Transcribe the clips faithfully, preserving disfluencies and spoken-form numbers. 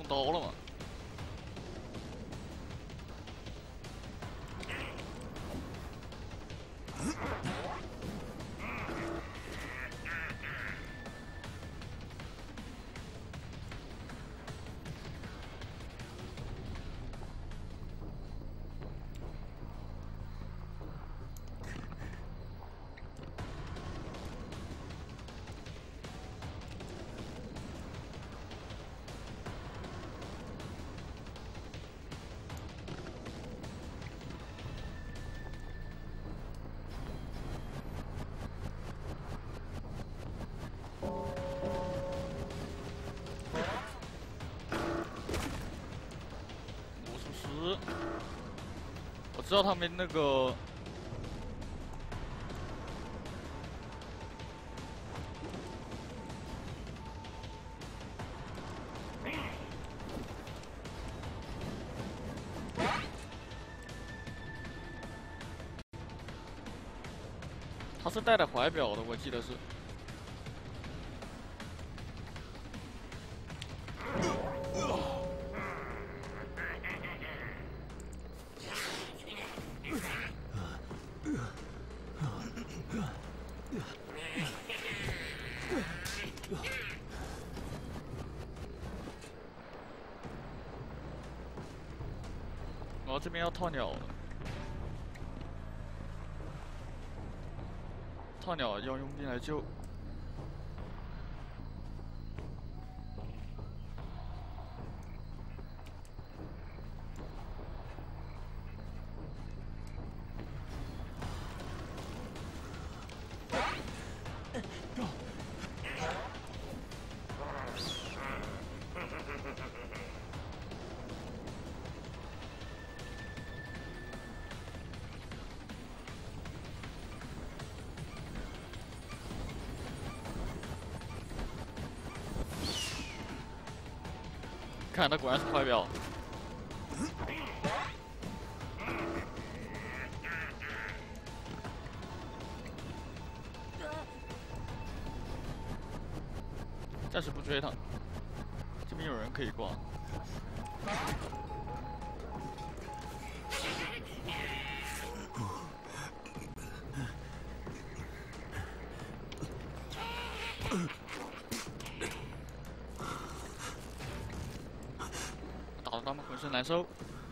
刀了嘛。 我知道他们那个他是带着怀表的，我记得是。 我这边要套鸟了，套鸟要佣兵来救。看，他果然是怀表。暂时不追他，这边有人可以挂。打得他们浑身难受。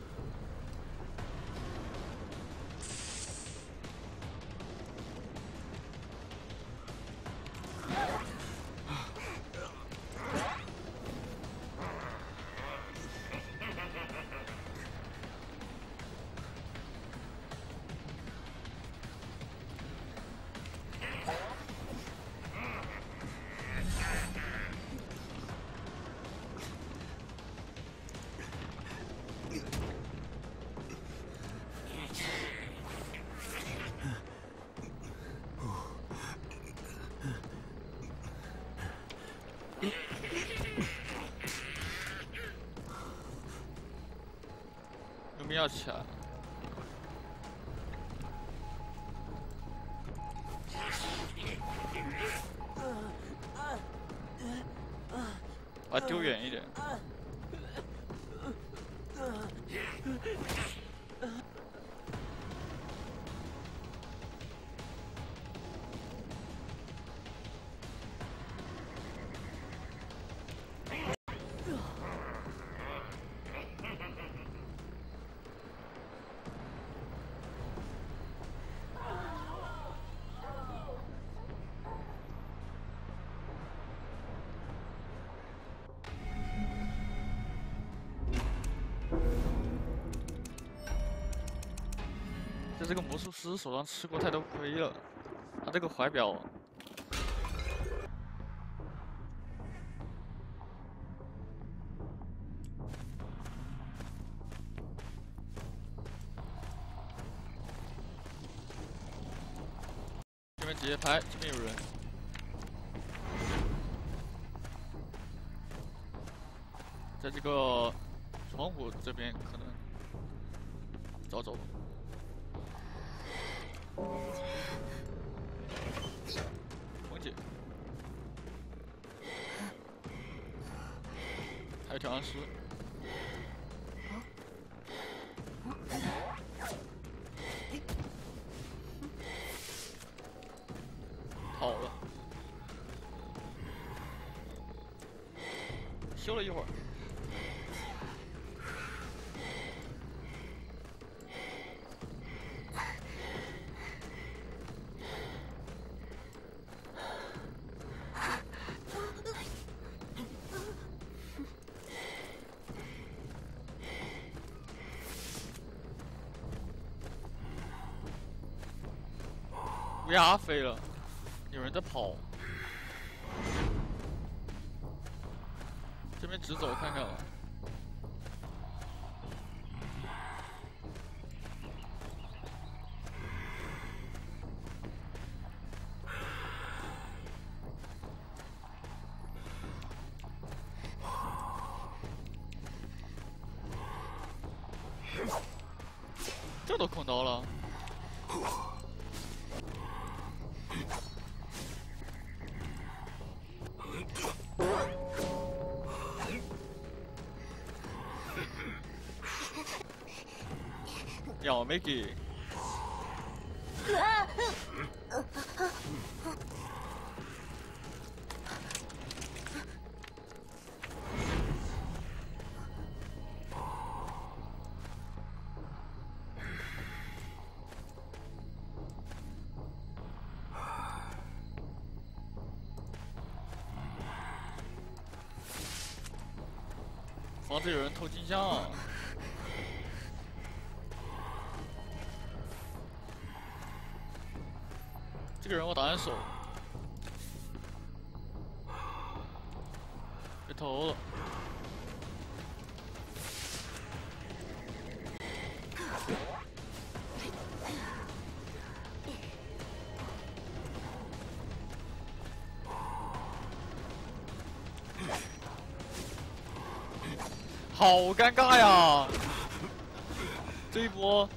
佣兵要起来了。 把它丢远一点。在这个魔术师手上吃过太多亏了，他这个怀表，这边直接拍，这边有人，在这个窗户这边可能找找。 红姐，还有调香师。 好了，休了一会儿。 乌鸦飞了，有人在跑。这边直走看看吧。这都空刀了。 要没给。防止有人偷金像。 这个人我打算守，被偷了。好尴尬呀！这一波。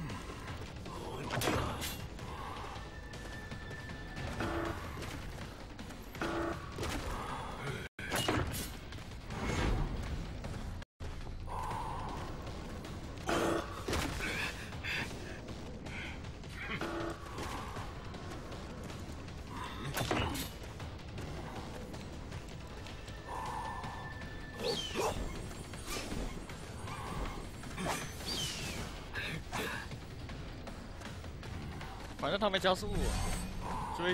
反正他没加速，追。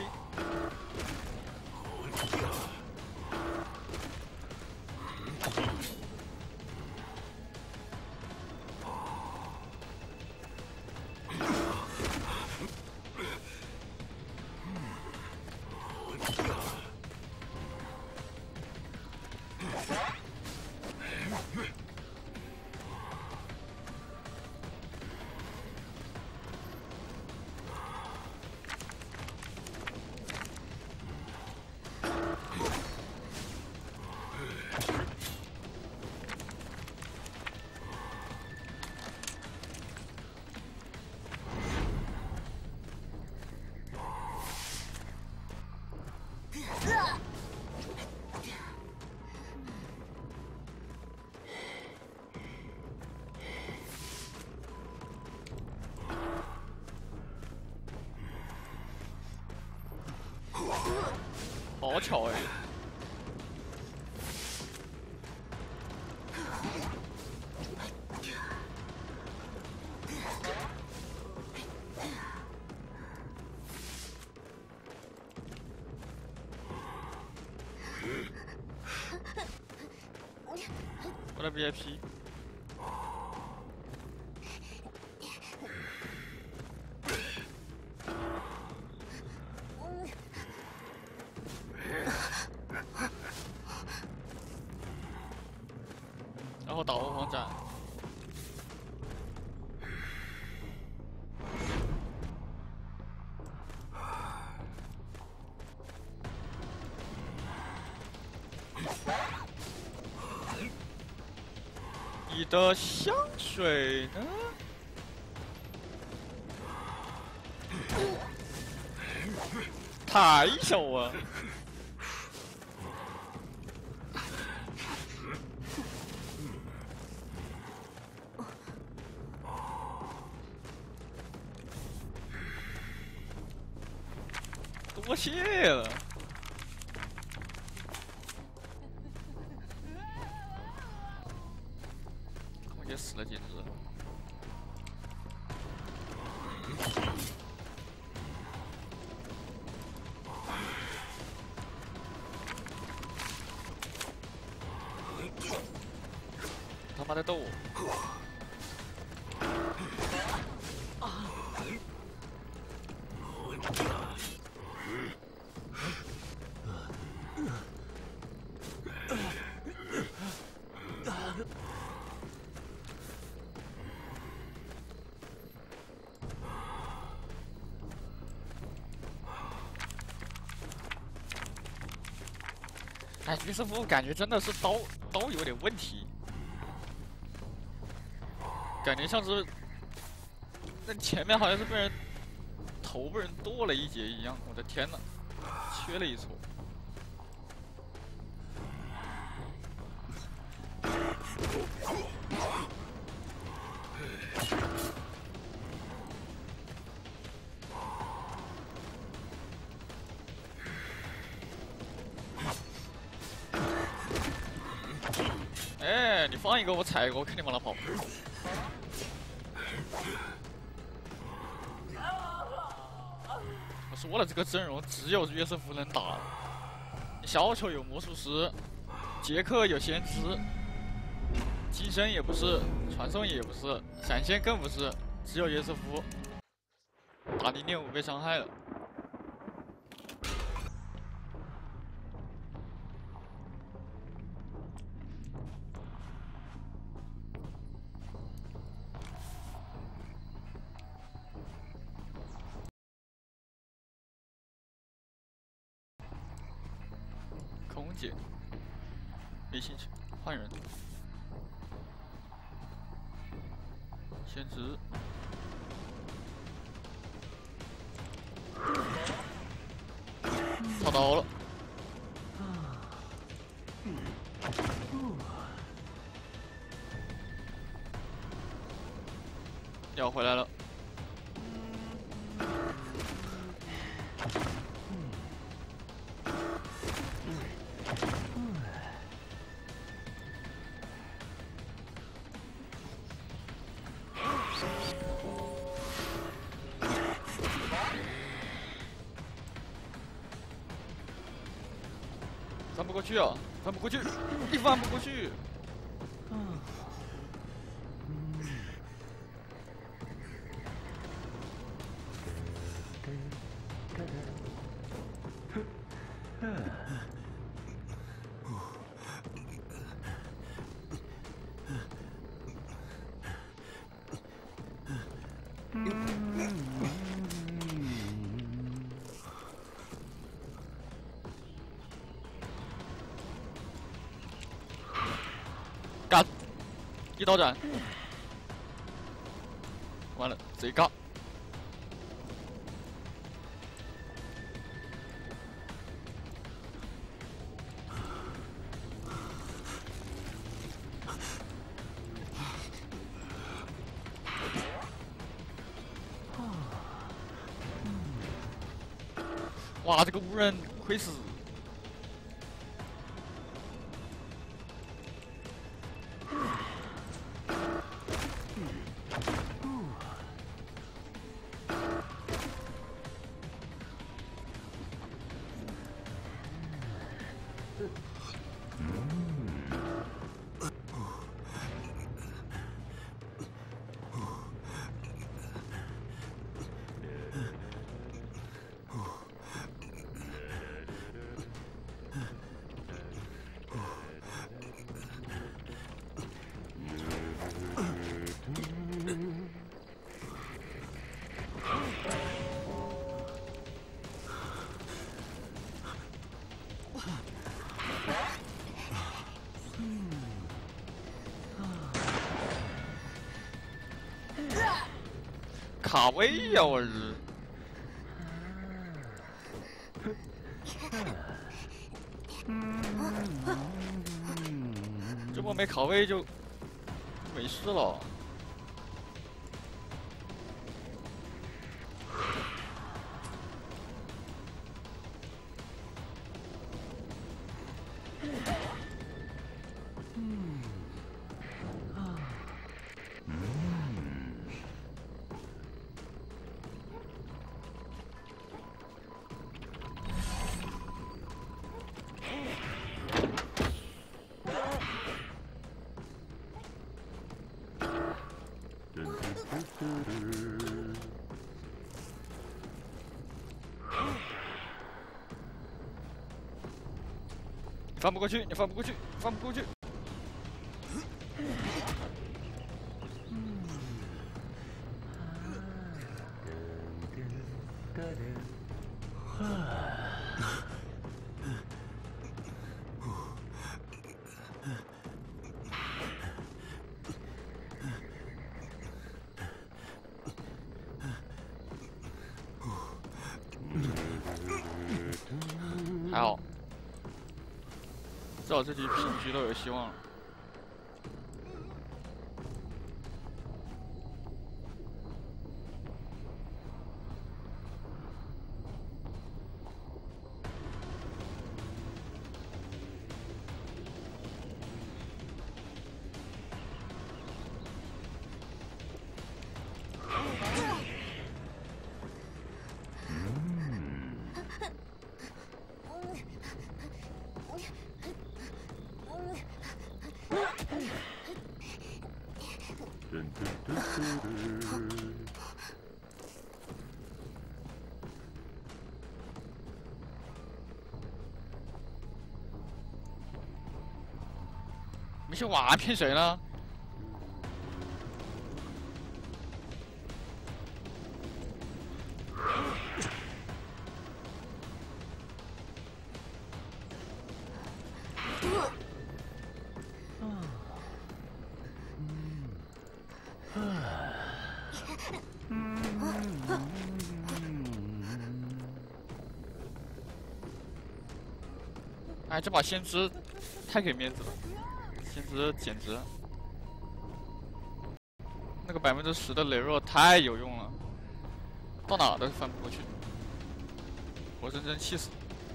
好巧哎！我的 V I P。 然后打后方站，你的香水呢？太小啊！ 多谢了。空姐死了简直。他妈在逗我！哎，约瑟夫感觉真的是刀刀有点问题，感觉像是那前面好像是被人头被人剁了一截一样。我的天哪，缺了一撮。哎，你放一个我踩一个，我肯定往那跑。我说了，这个阵容只有约瑟夫能打。小丑有魔术师，杰克有先知，金身也不是，传送也不是，闪现更不是，只有约瑟夫。打零点五倍伤害了。空姐，没兴趣，换人。先知，操刀了。要回来了。翻不过去啊！翻不过去，你翻不过去。干！一刀斩！完了，贼尬！哇，这个无人亏死！卡位呀、啊，我日！这波没卡位就没事了。 翻不过去，你翻不过去，翻不过去。还好，至少这局平局都有希望了。没去玩骗谁呢？哎，这把先知太给面子了，先知简直，那个百分之十的雷弱太有用了，到哪都翻不过去，我真真气死。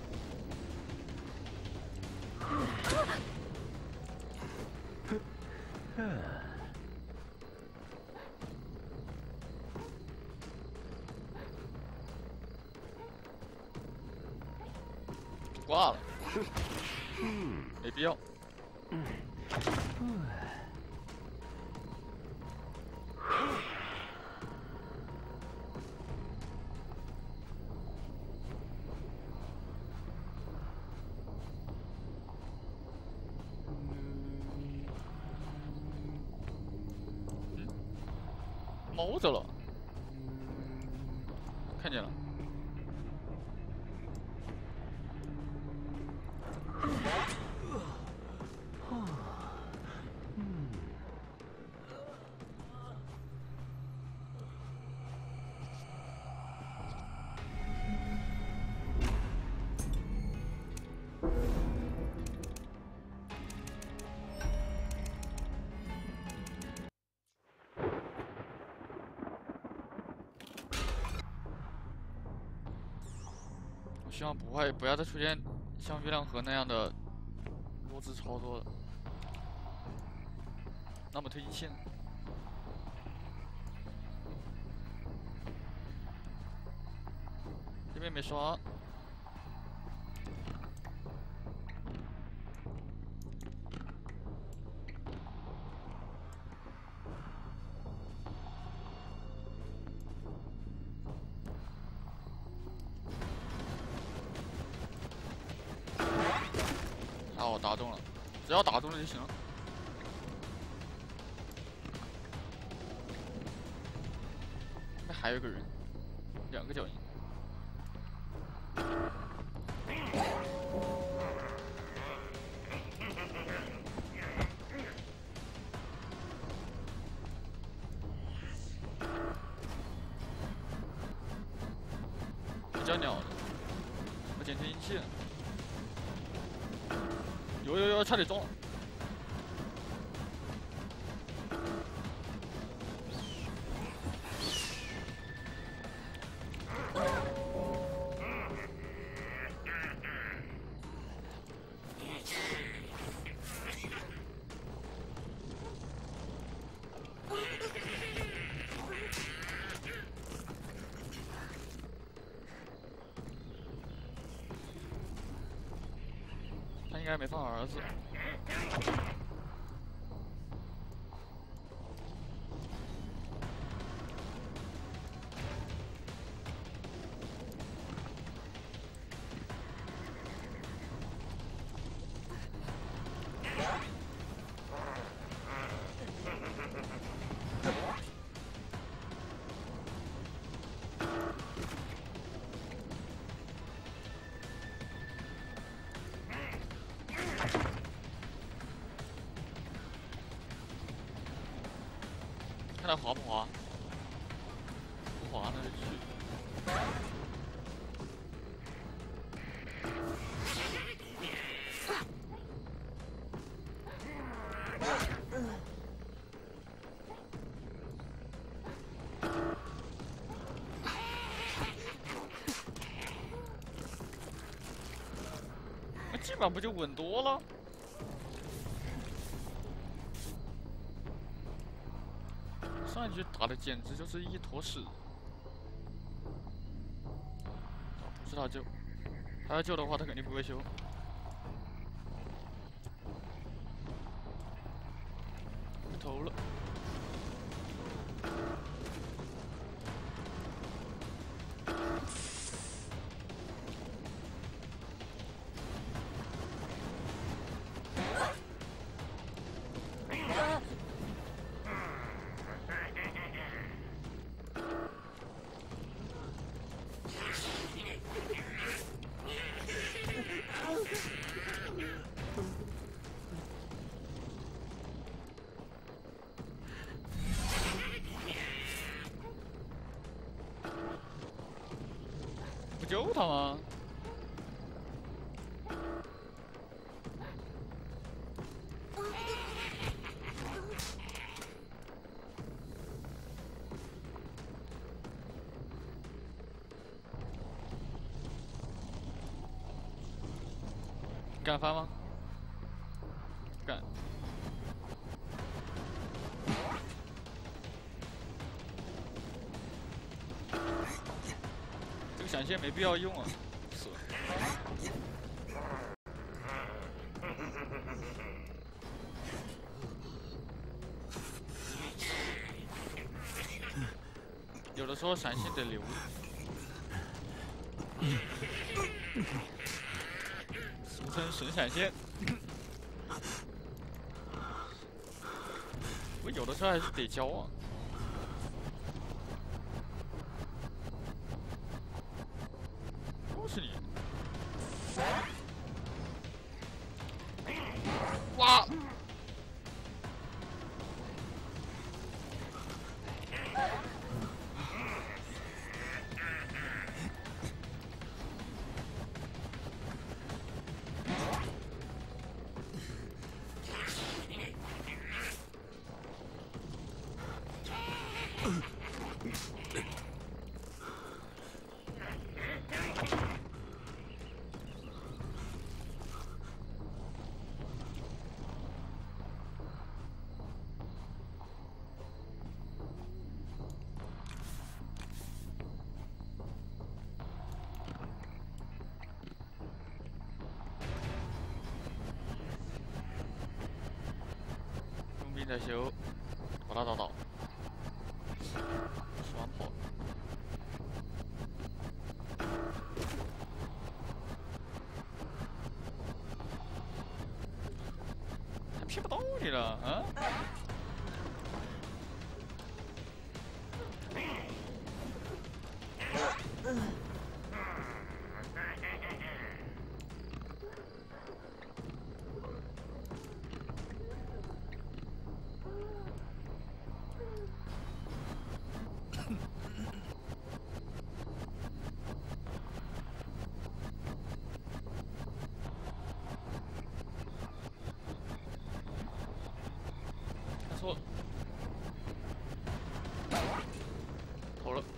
挂了，没必要。猫着了，看见了。我希望不会不要再出现像月亮河那样的弱智操作了。那么推进器呢？这边没刷。好，打中了，只要打中了就行了。那还有一个人，两个脚印。比较鸟的，我捡推进器了。有有有，差点中了。他应该没放儿子。 来滑不滑？不滑那就去。那基本上不就稳多了？ 上一局打的简直就是一坨屎！不是他救，他要救的话，他肯定不会修。投了。不救他吗？敢翻吗？敢。这个闪现没必要用啊，死。有的时候闪现得留。俗称神闪现。我有的时候还是得教啊。都是你。哇！佣兵在修，把他打倒，双跑。他骗不到你了啊！错了，投了。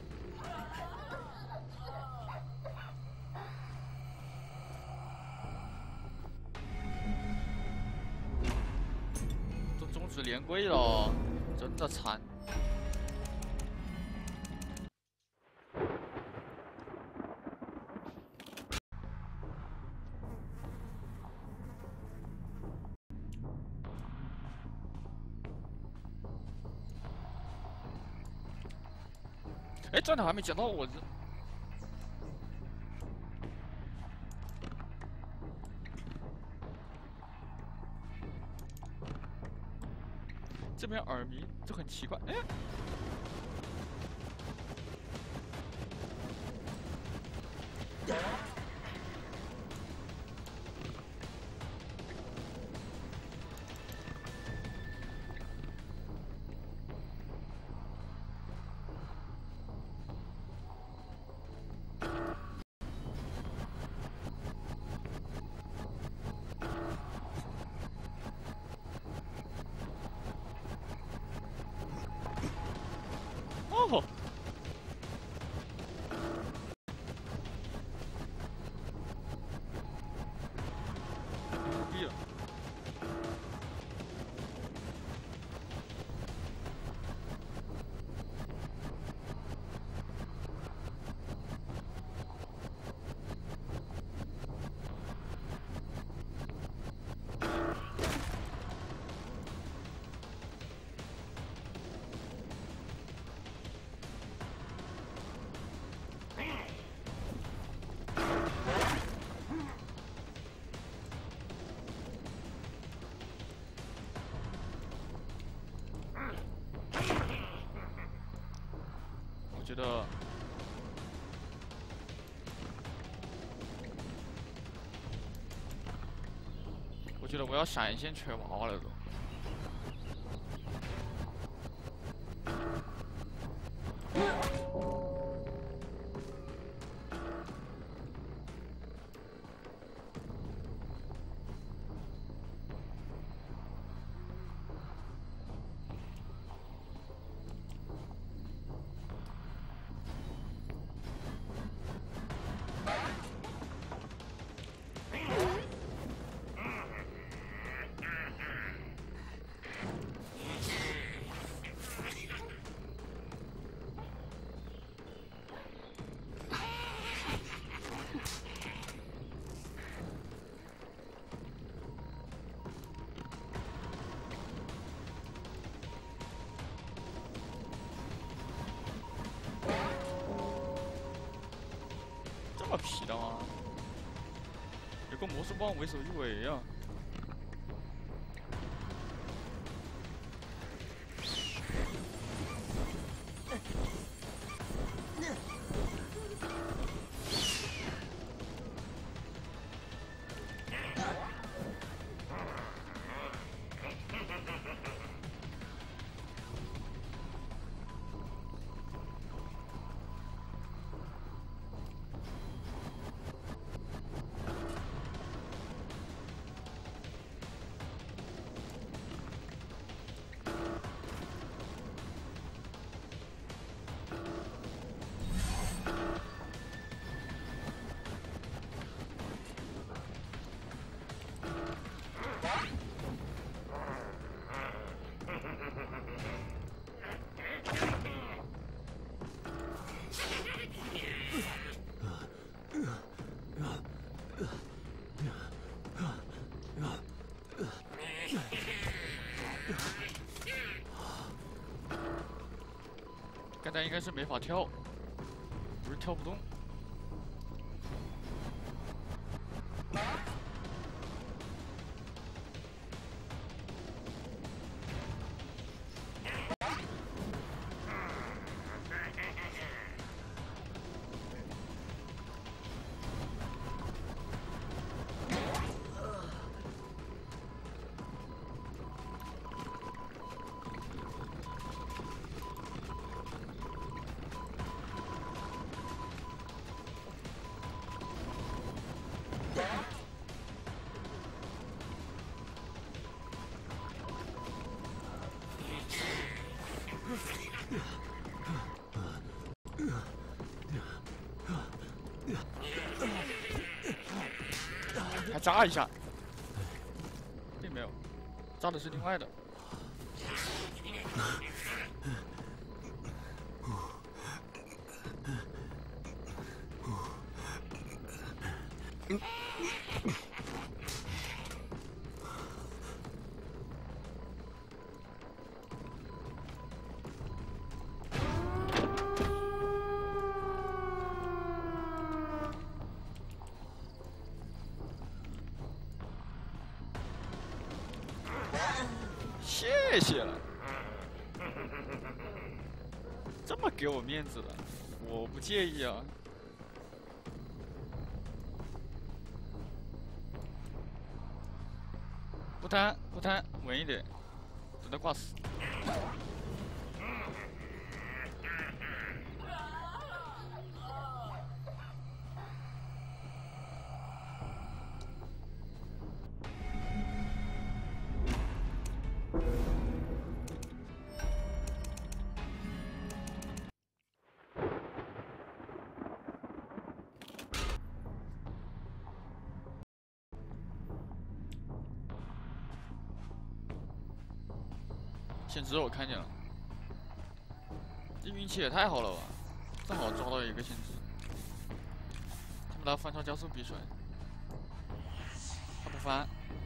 都终止连跪了，真的惨。哎，站长还没捡到我这。这边耳鸣就很奇怪，哎。 哦，牛逼了！我觉得，我觉得我要闪现锤娃了都。这么皮的吗？有个魔术棒为首一尾啊！刚才应该是没法跳，不是跳不动。还扎一下，并没有，扎的是另外的。谢谢了，这么给我面子的，我不介意啊。不贪不贪，稳一点，等他挂死。 先知我看见了，这运气也太好了吧！正好抓到一个先知，他们拿翻超加速逼出来，他不翻。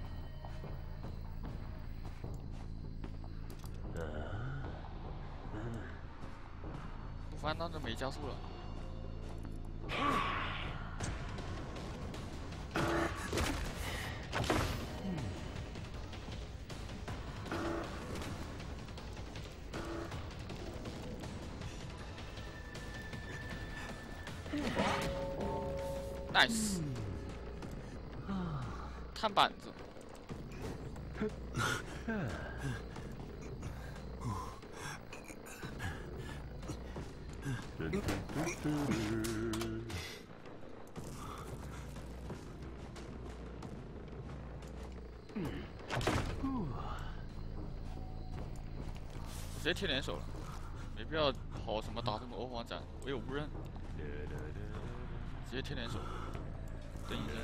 不翻那就没加速了。Nice， 碳板子。直接贴联手了，没必要跑什么打什么欧皇斩，我有误认。直接贴联手，等一下。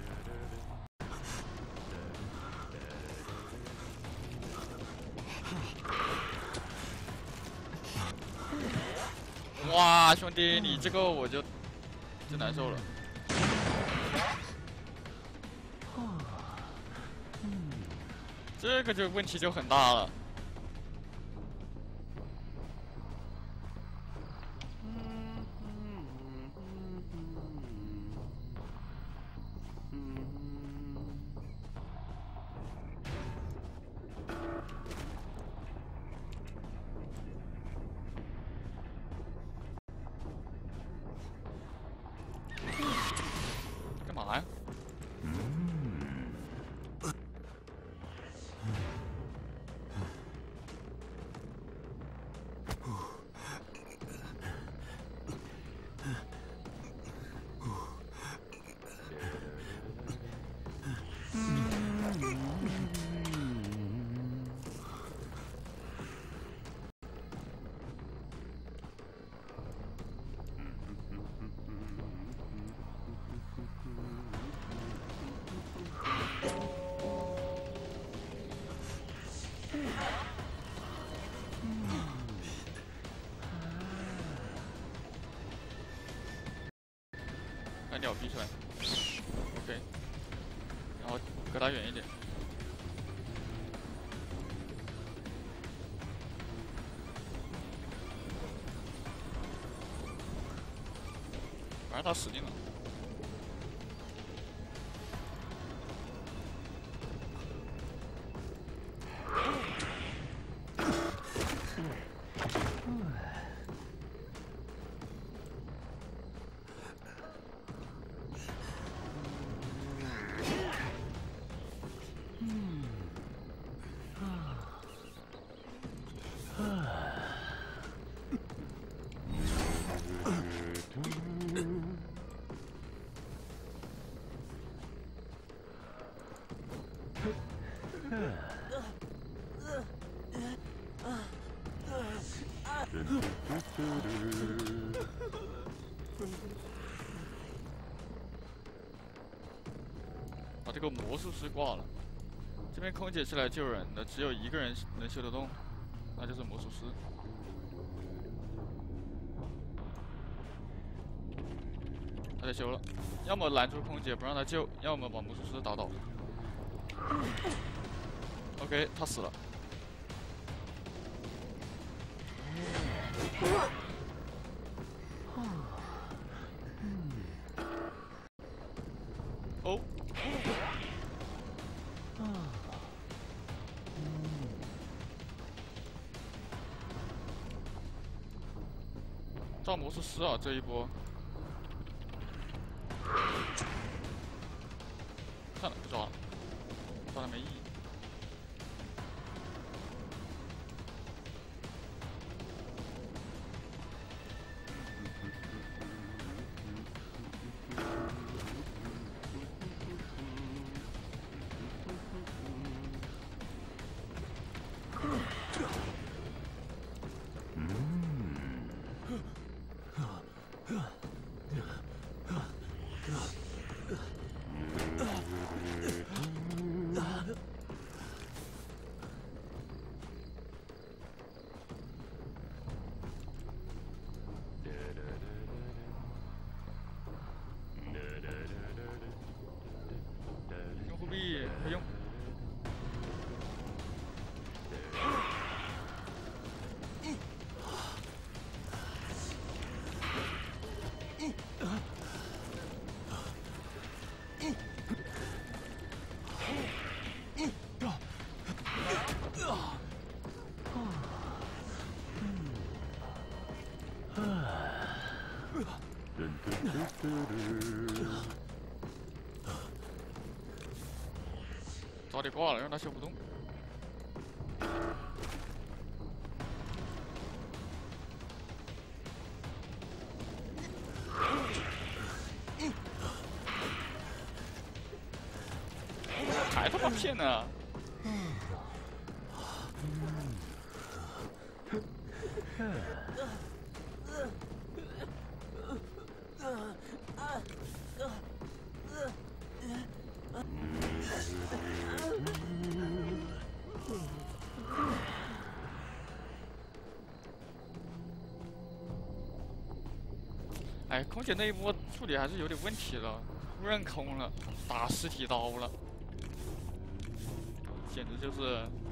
哇，兄弟，你这个我就就难受了。这个就问题就很大了。 干嘛呀？把鸟逼出来 ，OK， 然后隔他远一点。反正他死定了。把这个魔术师挂了，这边空姐是来救人的，只有一个人能修得动，那就是魔术师。他在修了，要么拦住空姐不让他救，要么把魔术师打倒。OK， 他死了。哦。照魔术师啊，这一波。算了，不抓了，抓了没意义。 早点挂了，让他修不动。还他妈骗呢！哎，空姐那一波处理还是有点问题了，突然空了，打尸体刀了，简直就是